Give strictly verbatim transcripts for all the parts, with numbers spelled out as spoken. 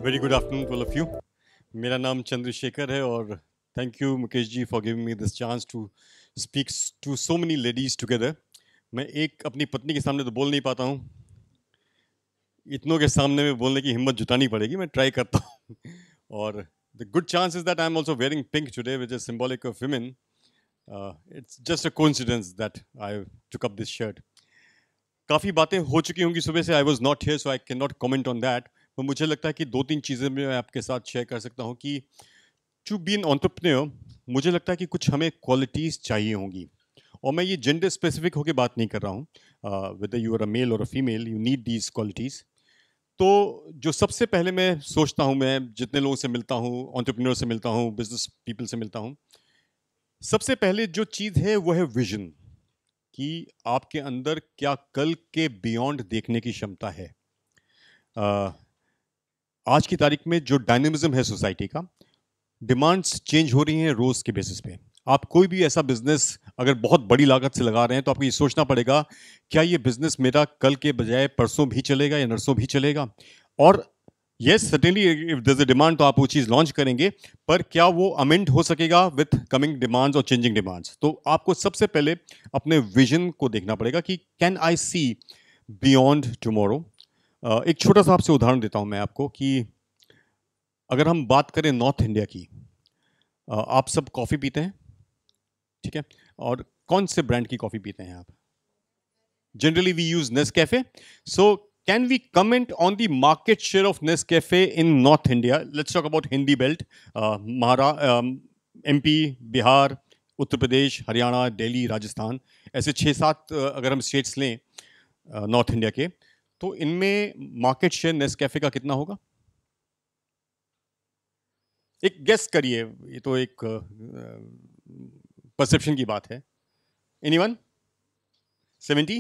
Very good afternoon to all of you. मेरा नाम चंद्रशेखर है और thank you Mukesh ji for giving me this chance to speak to so many ladies together. मैं एक अपनी पत्नी के सामने तो बोल नहीं पाता हूँ, इतनों के सामने में बोलने की हिम्मत जुटानी पड़ेगी, मैं ट्राई करता हूँ। और the good chance is that I am also wearing pink today which is symbolic of women. It's just a coincidence that I took up this shirt. काफ़ी बातें हो चुकी होंगी सुबह से, I was not here so I can not comment on that. तो मुझे लगता है कि दो तीन चीज़ें मैं आपके साथ शेयर कर सकता हूँ कि टू बी एन एंटरप्रेन्योर मुझे लगता है कि कुछ हमें क्वालिटीज़ चाहिए होंगी। और मैं ये जेंडर स्पेसिफिक होकर बात नहीं कर रहा हूँ, whether you are a male और a female, you need these qualities. तो जो सबसे पहले मैं सोचता हूँ, मैं जितने लोगों से मिलता हूँ, एंटरप्रेन्योर से मिलता हूँ, बिजनेस पीपल से मिलता हूँ, सबसे पहले जो चीज़ है वो है विजन, कि आपके अंदर क्या कल के बियॉन्ड देखने की क्षमता है। uh, आज की तारीख में जो डायनेमिज्म है सोसाइटी का, डिमांड्स चेंज हो रही हैं रोज के बेसिस पे। आप कोई भी ऐसा बिजनेस अगर बहुत बड़ी लागत से लगा रहे हैं तो आपको ये सोचना पड़ेगा, क्या ये बिजनेस मेरा कल के बजाय परसों भी चलेगा या नरसों भी चलेगा। और yes certainly if there is a demand तो आप वो चीज़ लॉन्च करेंगे, पर क्या वो अमेंड हो सकेगा विथ कमिंग डिमांड्स और चेंजिंग डिमांड्स। तो आपको सबसे पहले अपने विजन को देखना पड़ेगा कि can I see beyond tomorrow. एक छोटा सा आपसे उदाहरण देता हूं मैं आपको कि अगर हम बात करें नॉर्थ इंडिया की, uh, आप सब कॉफ़ी पीते हैं, ठीक है, और कौन से ब्रांड की कॉफ़ी पीते हैं आप? Generally we use Nescafe. So can we comment on the market share of Nescafe in North India? Let's talk about Hindi belt, uh, Mahara, um, M P, Bihar, Uttar Pradesh, Haryana, Delhi, Rajasthan, ऐसे छः सात uh, अगर हम स्टेट्स लें नॉर्थ uh, इंडिया के, तो इनमें market share Nescafe का कितना होगा? एक गेस करिए, ये तो एक परसेप्शन uh, की बात है। Anyone? Seventy?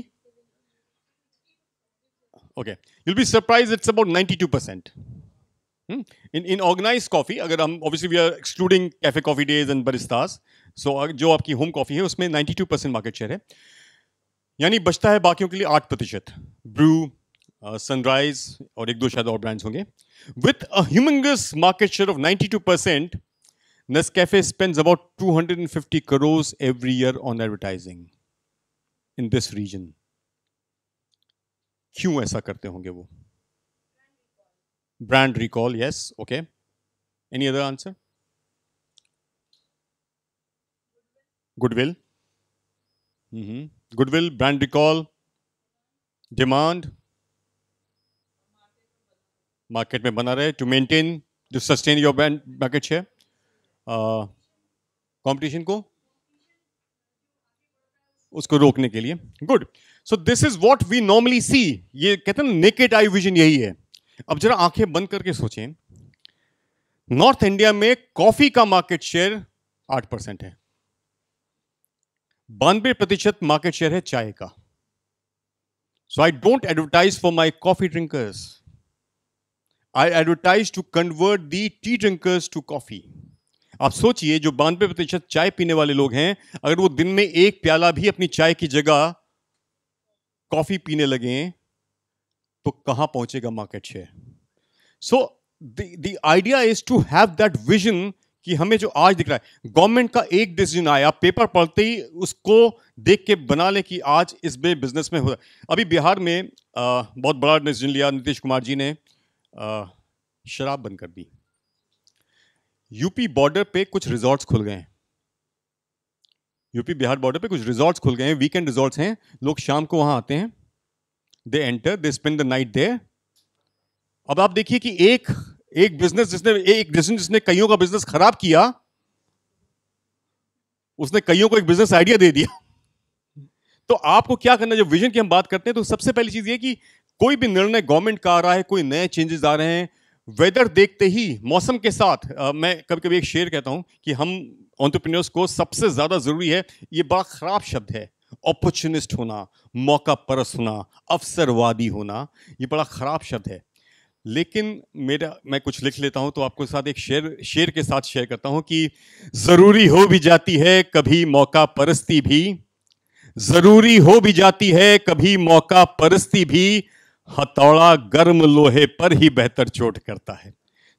Okay, you'll be surprised it's about ninety-two percent. Hmm? In in organized coffee, अगर हम obviously we are excluding cafe coffee days and baristas, so जो आपकी home coffee है उसमें ninety-two percent market share है, यानी बचता है बाकियों के लिए आठ प्रतिशत। ब्रू, सनराइज और एक दो शायद और ब्रांड्स होंगे। With a humongous market share of ninety-two percent, Nescafe spends about two hundred fifty crores every year on advertising in this region. क्यों ऐसा करते होंगे वो? Brand recall, yes, okay. Any other answer? Goodwill, goodwill, brand recall, demand, market में बना रहे, to maintain to sustain your brand market share, competition को उसको रोकने के लिए। Good, so this is what we normally see. ये कहते हैं नेकेड आई विजन, यही है। अब जरा आंखें बंद करके सोचें, नॉर्थ इंडिया में कॉफी का मार्केट शेयर आठ परसेंट है, बानवे प्रतिशत मार्केट शेयर है चाय का। So I don't advertise for my coffee drinkers, I advertise to convert the tea drinkers to coffee. आप सोचिए, जो बानवे प्रतिशत चाय पीने वाले लोग हैं, अगर वो दिन में एक प्याला भी अपनी चाय की जगह कॉफी पीने लगे तो कहां पहुंचेगा market share. So the idea is to have that vision कि हमें जो आज दिख रहा है, गवर्नमेंट का एक डिसीजन आया, पेपर पढ़ते ही उसको देख के बना ले कि आज इस बे बिजनेस में हो रहा है। अभी बिहार में आ, बहुत बड़ा डिसीजन लिया नीतीश कुमार जी ने, आ, शराब बंद कर दी। यूपी बॉर्डर पे कुछ रिजॉर्ट्स खुल गए हैं, यूपी बिहार बॉर्डर पे कुछ रिजॉर्ट्स खुल गए हैं, वीकेंड रिजॉर्ट्स हैं, लोग शाम को वहां आते हैं, they enter, they spend the night there. अब आप देखिए कि एक एक बिजनेस जिसने एक डिसीजन जिसने कईयों का बिजनेस खराब किया, उसने कईयों को एक बिजनेस आइडिया दे दिया। तो आपको क्या करना है, जब विजन की हम बात करते हैं तो सबसे पहली चीज ये कि कोई भी निर्णय गवर्नमेंट का आ रहा है, कोई नए चेंजेस आ रहे हैं, वेदर देखते ही, मौसम के साथ, आ, मैं कभी कभी एक शेर कहता हूं कि हम एंटरप्रेन्योर्स को सबसे ज्यादा जरूरी है, ये बड़ा खराब शब्द है, अपॉर्चुनिस्ट होना, मौका परस्त होना, अवसरवादी होना, ये बड़ा खराब शब्द है। लेकिन मेरा मैं कुछ लिख लेता हूं तो आपको साथ एक शेर शेर के साथ शेयर करता हूं कि जरूरी हो भी जाती है कभी मौका परस्ती भी, जरूरी हो भी जाती है कभी मौका परस्ती भी, हथौड़ा गर्म लोहे पर ही बेहतर चोट करता है।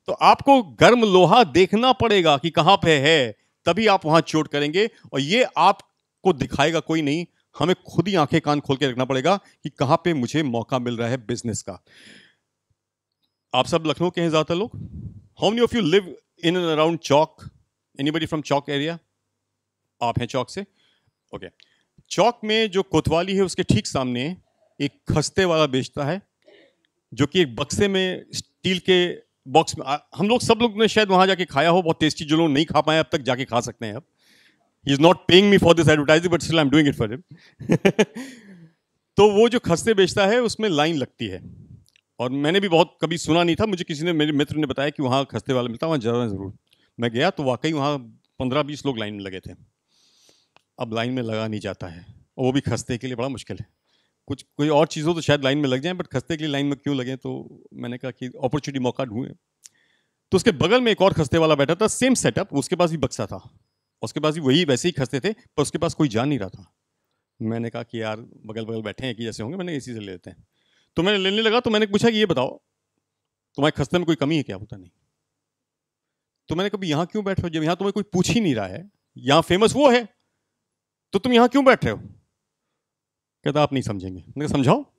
तो आपको गर्म लोहा देखना पड़ेगा कि कहां पे है, तभी आप वहां चोट करेंगे। और ये आपको दिखाएगा कोई नहीं, हमें खुद ही आंखें कान खोल के रखना पड़ेगा कि कहां पे मुझे मौका मिल रहा है बिजनेस का। आप सब लखनऊ के हैं ज्यादातर लोग? How many of you live in and around Chowk? Anybody from Chowk area? आप हैं चौक से? Okay okay. चौक में जो कोतवाली है उसके ठीक सामने एक खस्ते वाला बेचता है, जो कि एक बक्से में स्टील के बॉक्स में आ, हम लोग सब लोग ने शायद वहां जाके खाया हो, बहुत टेस्टी। जो लोग नहीं खा पाए अब तक जाके खा सकते हैं अब। He is not paying me for this advertising but still I am doing it for him. तो वो जो खस्ते बेचता है उसमें लाइन लगती है, और मैंने भी बहुत कभी सुना नहीं था, मुझे किसी ने, मेरे मित्र ने बताया कि वहाँ खस्ते वाला मिलता है, वहाँ जरा जरूर। मैं गया तो वाकई वहाँ पंद्रह बीस लोग लाइन में लगे थे। अब लाइन में लगा नहीं जाता है, और वो भी खस्ते के लिए बड़ा मुश्किल है। कुछ कोई और चीज़ हो तो शायद लाइन में लग जाए, बट खस्ते के लिए लाइन में क्यों लगे? तो मैंने कहा कि अपॉर्चुनिटी, मौका ढूंढे। तो उसके बगल में एक और खस्ते वाला बैठा था, सेम सेटअप, उसके पास भी बक्सा था, उसके पास भी वही वैसे ही खस्ते थे, पर उसके पास कोई जा नहीं रहा था। मैंने कहा कि यार बगल बगल बैठे हैं कि जैसे होंगे, मैंने इसी से ले लेते हैं। तो मैंने लेने लगा, तो मैंने पूछा कि ये बताओ तुम्हारे खस्ते में कोई कमी है क्या? होता नहीं। तो मैंने कभी यहाँ क्यों बैठ रहे हो जब यहाँ तुम्हें कोई पूछ ही नहीं रहा है? यहाँ फेमस वो है, तो तुम यहाँ क्यों बैठ रहे हो? कहता आप नहीं समझेंगे। मैंने कहा समझाओ।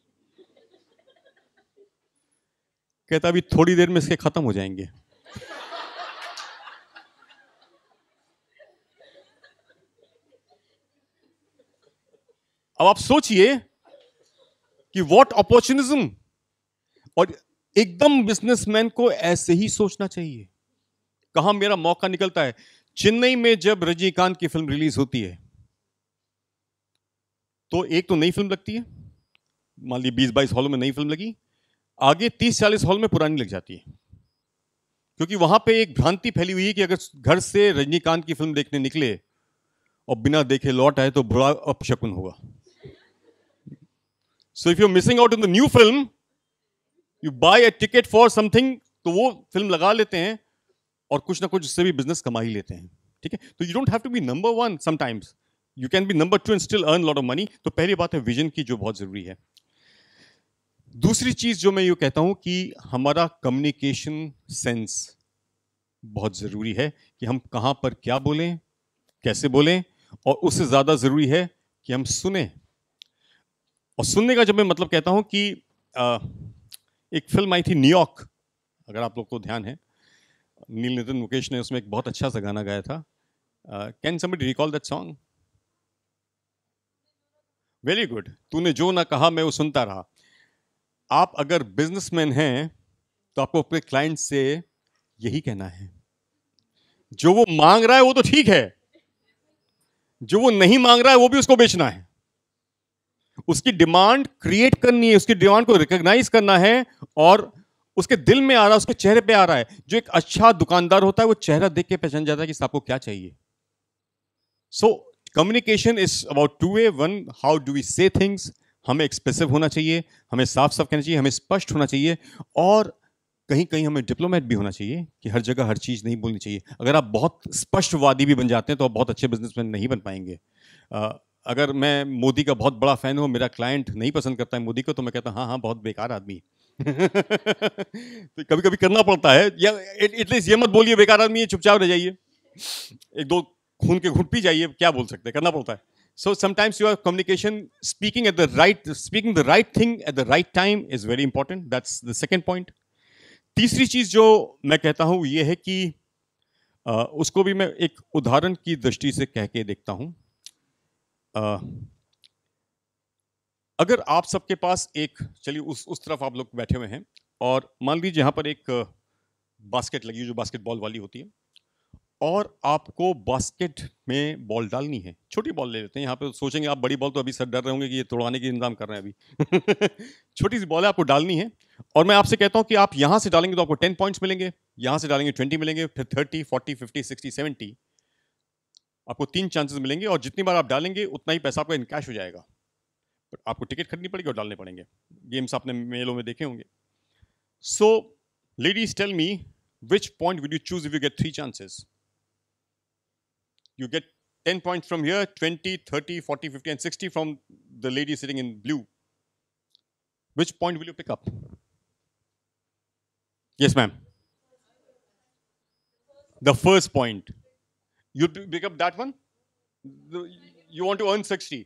कहता अभी थोड़ी देर में इसके खत्म हो जाएंगे। अब आप सोचिए कि व्हाट अपॉर्चुनिज्म। और एकदम बिजनेसमैन को ऐसे ही सोचना चाहिए, कहां मेरा मौका निकलता है। चेन्नई में जब रजनीकांत की फिल्म रिलीज होती है तो एक तो नई फिल्म लगती है, मान ली बीस बाईस हॉलों में नई फिल्म लगी, आगे तीस चालीस हॉल में पुरानी लग जाती है, क्योंकि वहां पे एक भ्रांति फैली हुई है कि अगर घर से रजनीकांत की फिल्म देखने निकले और बिना देखे लौट आए तो बुरा अपशकुन होगा। So if you are missing out in the new film, you buy a ticket for something, तो वो फिल्म लगा लेते हैं और कुछ ना कुछ उससे भी बिजनेस कमा ही लेते हैं। ठीक है, तो you don't have to be number one, sometimes you can be number two and still earn lot of money. तो पहली बात है विजन की, जो बहुत जरूरी है। दूसरी चीज जो मैं ये कहता हूं कि हमारा कम्युनिकेशन सेंस बहुत जरूरी है, कि हम कहां पर क्या बोलें, कैसे बोलें, और उससे ज्यादा जरूरी है कि हम सुने। और सुनने का जब मैं मतलब कहता हूं कि आ, एक फिल्म आई थी न्यूयॉर्क, अगर आप लोग को ध्यान है, नील नितिन मुकेश ने उसमें एक बहुत अच्छा सा गाना गाया था। Can somebody recall that song? Very good. तूने जो ना कहा मैं वो सुनता रहा। आप अगर बिजनेसमैन हैं तो आपको अपने क्लाइंट से यही कहना है, जो वो मांग रहा है वो तो ठीक है, जो वो नहीं मांग रहा है वो भी उसको बेचना है। उसकी डिमांड क्रिएट करनी है, उसकी डिमांड को रिकॉग्नाइज करना है, और उसके दिल में आ रहा है, उसके चेहरे पे आ रहा है। जो एक अच्छा दुकानदार होता है वो चेहरा देख के पहचान जाता है कि आपको क्या चाहिए। So communication is about two way. One, how do we say things, हमें एक्सप्रेसिव होना चाहिए, हमें साफ साफ कहना चाहिए, हमें स्पष्ट होना चाहिए, और कहीं कहीं हमें डिप्लोमेट भी होना चाहिए कि हर जगह हर चीज नहीं बोलनी चाहिए। अगर आप बहुत स्पष्टवादी भी बन जाते हैं तो आप बहुत अच्छे बिजनेसमैन नहीं बन पाएंगे। uh, अगर मैं मोदी का बहुत बड़ा फैन हूं, मेरा क्लाइंट नहीं पसंद करता है मोदी को, तो मैं कहता हूं हाँ हाँ बहुत बेकार आदमी। तो कभी कभी करना पड़ता है, या एटलीस्ट ये मत बोलिए बेकार आदमी है, चुपचाप रह जाइए, एक दो खून के घुट पी जाइए, क्या बोल सकते हैं, करना पड़ता है। So sometimes your communication, speaking at the right, speaking the right thing at the right time is very important. That's the second point. तीसरी चीज जो मैं कहता हूं ये है कि आ, उसको भी मैं एक उदाहरण की दृष्टि से कह के देखता हूं। आ, अगर आप सबके पास एक, चलिए उस उस तरफ आप लोग बैठे हुए हैं, और मान लीजिए यहां पर एक बास्केट लगी है जो बास्केटबॉल वाली होती है, और आपको बास्केट में बॉल डालनी है। छोटी बॉल ले लेते हैं, यहाँ पे सोचेंगे आप बड़ी बॉल, तो अभी सर डर रहे होंगे कि ये तोड़वाने के इंतजाम कर रहे हैं अभी। छोटी सी बॉल है, आपको डालनी है, और मैं आपसे कहता हूं कि आप यहां से डालेंगे तो आपको टेन पॉइंट्स मिलेंगे, यहां से डालेंगे ट्वेंटी मिलेंगे, फिर thirty, forty, fifty, sixty, seventy, आपको तीन चांसेस मिलेंगे, और जितनी बार आप डालेंगे उतना ही पैसा आपका इनकैश हो जाएगा। बट आपको टिकट खरीदनी पड़ेगी और डालने पड़ेंगे। गेम्स आपने मेलों में देखे होंगे। So ladies tell me, which point would you choose if you get three chances? You get ten points from here, twenty, thirty, forty, fifty, and sixty from the lady sitting in blue. Which point will you pick up? Yes, ma'am. The first point. You pick up that one? You want to earn sixty.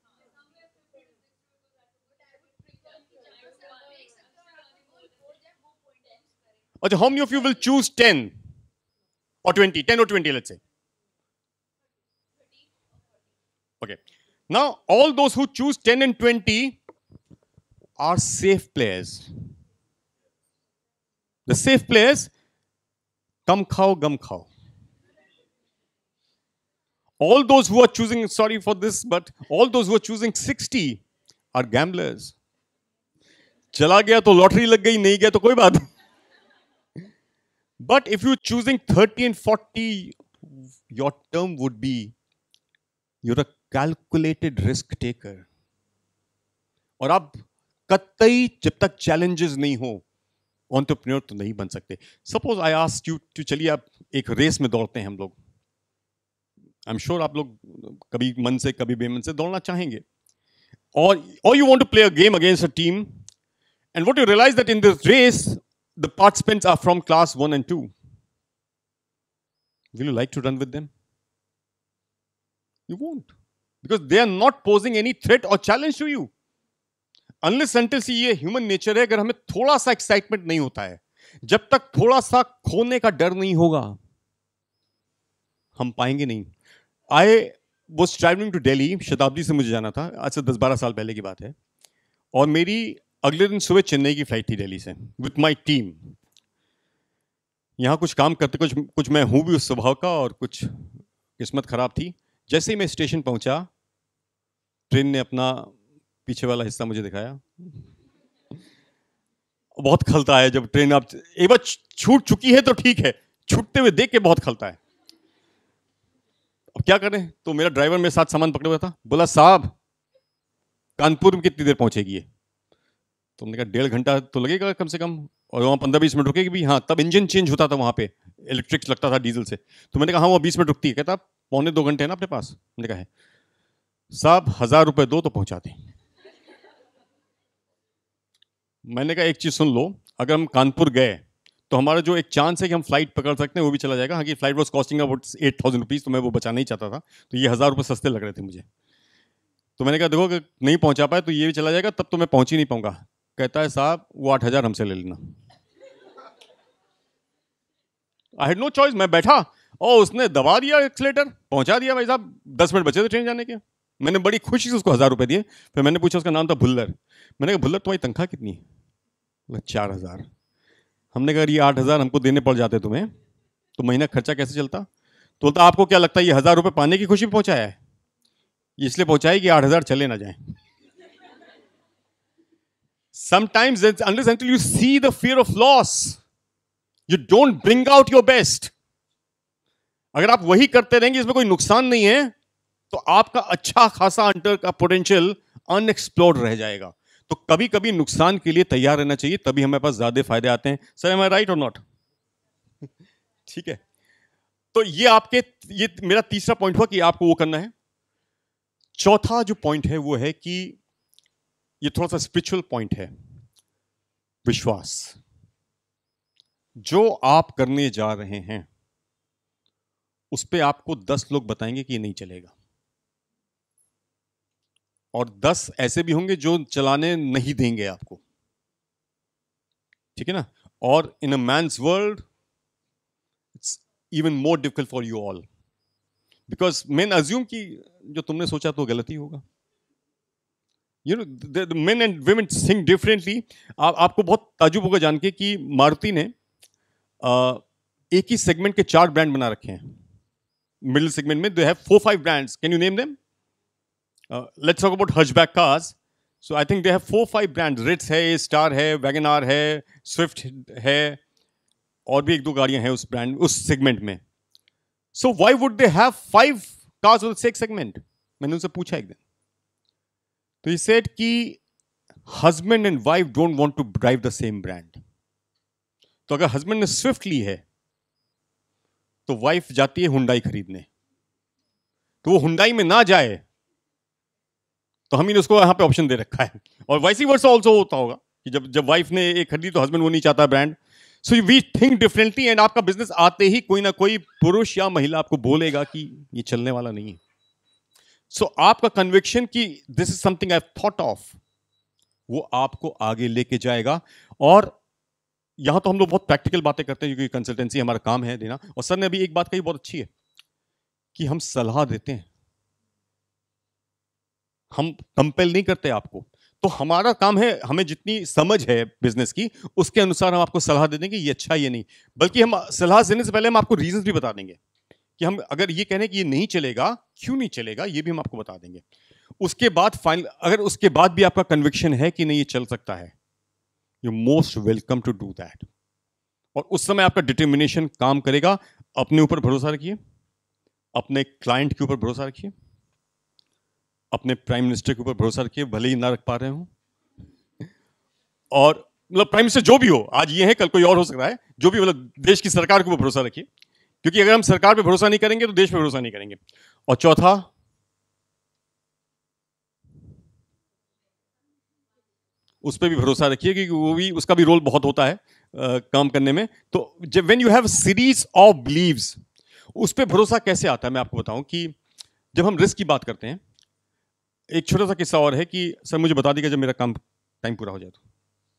Okay, how many of you will choose ten or twenty? ten or twenty, let's say. Okay. Now, all those who choose ten and twenty are safe players. The safe players, kam khao, gum khao. All those who are choosing, sorry for this, but all those who are choosing sixty are gamblers. चला गया तो lottery लग गई, नहीं गया तो कोई बात. But if you're choosing thirty and forty, your term would be you're a calculated risk taker. और आप कतई जब तक challenges नहीं हो entrepreneur तो नहीं बन सकते. Suppose I asked you to, चलिए आप एक रेस में दौड़ते हैं हम लोग. I'm sure आप लोग कभी मन से कभी बेमन से दौड़ना चाहेंगे. Or, or you want to play a game against a team, and what you realize that in this race, the participants are from class one and two. Will you like to run with them? You won't. Because they are not posing any threat or challenge to you. Unless until see ये human nature है, अगर हमें थोड़ा सा excitement नहीं होता है, जब तक थोड़ा सा खोने का डर नहीं होगा, हम पाएंगे नहीं. I was traveling to Delhi, शताब्दी से मुझे जाना था, आज से दस बारह साल पहले की बात है, और मेरी अगले दिन सुबह चेन्नई की फ्लाइट थी दिल्ली से विथ माय टीम. यहाँ कुछ काम करते कुछ कुछ मैं हूँ भी उस स्वभाव का, और कुछ किस्मत खराब थी. जैसे ही मैं स्टेशन पहुंचा, ट्रेन ने अपना पीछे वाला हिस्सा मुझे दिखाया. बहुत खलता है जब ट्रेन आप एक बार छूट चुकी है तो ठीक है, छूटते हुए देख के बहुत खलता है. अब क्या करें, तो मेरा ड्राइवर मेरे साथ सामान पकड़े हुआ था, बोला साहब कानपुर में कितनी देर पहुंचेगी ये? तो हमने कहा डेढ़ घंटा तो लगेगा कम से कम, और वहाँ पंद्रह बीस मिनट रुकेगी भी. हाँ, तब इंजन चेंज होता था वहाँ पे, इलेक्ट्रिक लगता था डीजल से. तो मैंने कहा हाँ वो बीस मिनट रुकती है. कहता पौने दो घंटे है ना अपने पास. मैंने कहा है. साहब हजार रुपए दो तो पहुंचाते. मैंने कहा एक चीज सुन लो, अगर हम कानपुर गए तो हमारा जो एक चांस है कि हम फ्लाइट पकड़ सकते हैं वो भी चला जाएगा. हाँ कि flight was costing about eight thousand rupees, तो मैं वो बचाना ही चाहता था, तो ये हजार रुपये सस्ते लग रहे थे मुझे. तो मैंने कहा देखो अगर नहीं पहुंचा पाए तो ये भी चला जाएगा, तब तो मैं पहुंच ही नहीं पाऊंगा. कहता है साहब वो आठ हजार हमसे ले लेना. I had no choice. मैं बैठा और उसने दबा दिया एक्सीलेटर, पहुंचा दिया. भाई साहब दस मिनट बचे थे ट्रेन जाने के. मैंने बड़ी खुशी से उसको हजार रुपए दिए. फिर मैंने पूछा, उसका नाम था भुल्लर. मैंने कहा भुल्लर तुम्हारी तनख्वाह कितनी है? चार हजार. हमने कहा ये आठ हजार हमको देने पड़ जाते तुम्हें तो महीना खर्चा कैसे चलता? तो बोलता आपको क्या लगता है ये हजार रुपए पाने की खुशी पहुंचाया है? इसलिए पहुंचाई कि आठ हजार चले ना जाए. Sometimes unless until you see the fear of loss, you don't bring out your best. अगर आप वही करते रहेंगे, इसमें कोई नुकसान नहीं है, तो आपका अच्छा खासा अंडर का पोटेंशियल अनएक्सप्लोर्ड रह जाएगा. तो कभी कभी नुकसान के लिए तैयार रहना चाहिए, तभी हमारे पास ज्यादा फायदे आते हैं. सर एम आई राइट और नॉट? ठीक है. तो ये आपके ये मेरा तीसरा पॉइंट हुआ कि आपको वो करना है. चौथा जो पॉइंट है वो है कि ये थोड़ा सा स्पिरिचुअल पॉइंट है, विश्वास. जो आप करने जा रहे हैं उस पे आपको दस लोग बताएंगे कि ये नहीं चलेगा, और दस ऐसे भी होंगे जो चलाने नहीं देंगे आपको. ठीक है ना? और in a man's world it's even more difficult for you all, because men assume कि जो तुमने सोचा तो गलत ही होगा. You know the men and women think differently. आपको बहुत ताजुब होगा जान के कि मारुति ने uh, एक ही सेगमेंट के चार ब्रांड बना रखे हैं. मिडिल सेगमेंट में they have four five brands. Can you name them? Uh, let's talk about hatchback cars. So I think they have four, five brands. Ritz है, Star है, Wagon R है, Swift है, और भी एक दो गाड़ियां हैं उस ब्रांड उस सेगमेंट में. So why would they have five cars with the same segment? मैंने उनसे पूछा एक दिन. तो he said कि husband and wife don't want to drive the same brand. तो अगर husband ने Swift ली है तो wife जाती है Hyundai खरीदने. तो वो Hyundai में ना जाए तो हम ही ने उसको यहाँ पे ऑप्शन दे रखा है. और वाइस वर्सा ऑल्सो होता होगा कि जब जब वाइफ ने एक खरीदी तो हस्बैंड वो नहीं चाहता brand. So we think differently, and आपका बिजनेस आते ही कोई ना कोई पुरुष या महिला आपको बोलेगा कि ये चलने वाला नहीं है. सो so, आपका कन्विक्शन कि this is something I thought of, वो आपको आगे लेके जाएगा. और यहां तो हम लोग बहुत प्रैक्टिकल बातें करते हैं क्योंकि कंसल्टेंसी हमारा काम है देना. और सर ने अभी एक बात कही बहुत अच्छी है कि हम सलाह देते हैं, हम कंपेल नहीं करते आपको. तो हमारा काम है, हमें जितनी समझ है बिजनेस की उसके अनुसार हम आपको सलाह दे देंगे ये अच्छा ये नहीं. बल्कि हम सलाह देने से पहले हम आपको रीजंस भी बता देंगे कि हम अगर ये कहने कि ये नहीं चलेगा, क्यों नहीं चलेगा, ये भी हम आपको बता देंगे. उसके बाद फाइनल, अगर उसके बाद भी आपका कन्विक्शन है कि नहीं ये चल सकता है, you most welcome to do that. और उस समय आपका डिटर्मिनेशन काम करेगा. अपने ऊपर भरोसा रखिए, अपने क्लाइंट के ऊपर भरोसा रखिए, अपने प्राइम मिनिस्टर के ऊपर भरोसा रखिए, भले ही ना रख पा रहे हो. और मतलब प्राइम मिनिस्टर जो भी हो, आज ये है कल कोई और हो सकता है, जो भी मतलब देश की सरकार के ऊपर भरोसा रखिए, क्योंकि अगर हम सरकार पे भरोसा नहीं करेंगे तो देश पे भरोसा नहीं करेंगे. और चौथा, उस पर भी भरोसा रखिए क्योंकि वो भी, उसका भी रोल बहुत होता है आ, काम करने में. तो जब when you have series of believes, उस पर भरोसा कैसे आता है मैं आपको बताऊं कि जब हम रिस्क की बात करते हैं, एक छोटा सा किस्सा और है कि सर मुझे बता दीजिएगा जब मेरा काम टाइम पूरा हो जाए तो.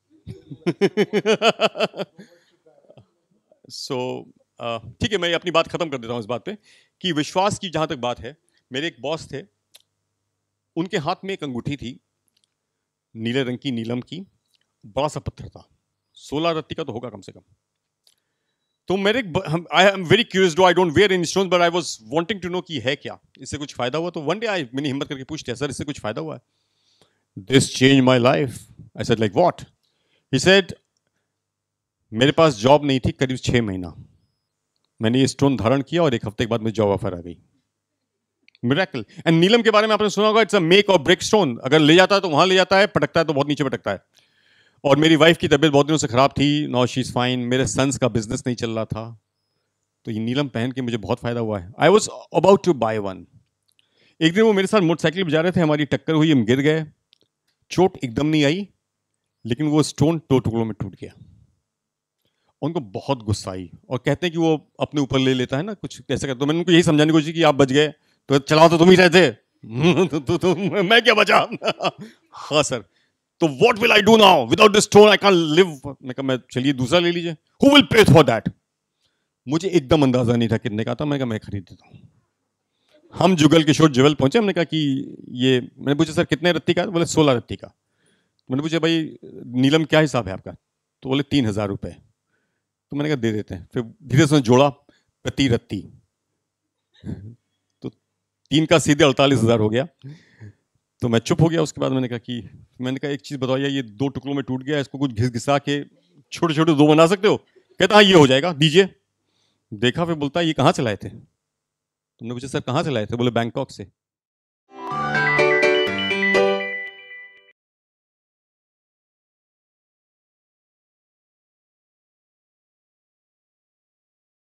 सो ठीक है, मैं अपनी बात खत्म कर देता हूं इस बात पे कि विश्वास की जहां तक बात है, मेरे एक बॉस थे, उनके हाथ में एक अंगूठी थी, नीले रंग की, नीलम की, बड़ा सा पत्थर था, सोलह रत्ती का तो होगा कम से कम. तो मेरे I am very curious, do I don't wear any stones but I was wanting to know कि है क्या, इससे कुछ फायदा हुआ. तो वन डे आई, मैंने हिम्मत करके पूछ लिया, सर इससे कुछ फायदा हुआ है? This change my life. I said like what? He said मेरे पास जॉब नहीं थी करीब छह महीना, मैंने ये स्टोन धारण किया और एक हफ्ते के बाद मुझे जॉब ऑफर आ गई. मिरेकल. एंड नीलम के बारे में आपने सुना होगा, इट्स अ मेक और ब्रेक स्टोन. अगर ले जाता है तो वहां ले जाता है, पटकता है तो बहुत नीचे पटकता है. और मेरी वाइफ की तबीयत बहुत दिनों से खराब थी, नाउ शी इज फाइन. मेरे सन्स का बिजनेस नहीं चल रहा था, तो ये नीलम पहन के मुझे बहुत फायदा हुआ है. I was about to buy one. एक दिन वो मेरे साथ मोटरसाइकिल पर जा रहे थे, हमारी टक्कर हुई, हम गिर गए. चोट एकदम नहीं आई, लेकिन वो स्टोन दो टुकड़ों में टूट गया. उनको बहुत गुस्सा आई और कहते हैं कि वो अपने ऊपर ले लेता है ना कुछ कैसे करते. तो मैंने उनको यही समझाने की कोशिश की, आप बच गए तो चलाओ तो तुम ही रहे थे. तो, तो, तो, मैं क्या बचा. हाँ सर. तो what will I do now without this stone, I can't live. मैं कहा मैं, चलिए दूसरा ले लीजिए. Who will pay for that? मुझे एकदम अंदाजा नहीं था कितने का था. मैं कहा मैं खरीद देता हूँ. हम जुगल किशोर ज्वेल पहुंचे, हमने कहा कि ये, मैंने पूछा सर कितने रत्ती का? बोले सोलह रत्ती का. मैंने पूछा भाई नीलम क्या हिसाब है आपका? तो बोले तीन हजार रुपए. तो मैंने कहा दे देते हैं. फिर धीरे से जोड़ा, प्रति रत्ती, तो तीन का सीधे अड़तालीस हजार हो गया. तो मैं चुप हो गया. उसके बाद मैंने कहा कि, मैंने कहा एक चीज बताइए, ये दो टुकड़ों में टूट गया, इसको कुछ घिस घिसा के छोटे छोटे दो बना सकते हो? कहता हाँ ये हो जाएगा, दीजिए. देखा, फिर बोलता है ये कहाँ से लाए थे? तुमने पूछा सर कहाँ से लाए थे? बोले बैंकॉक से.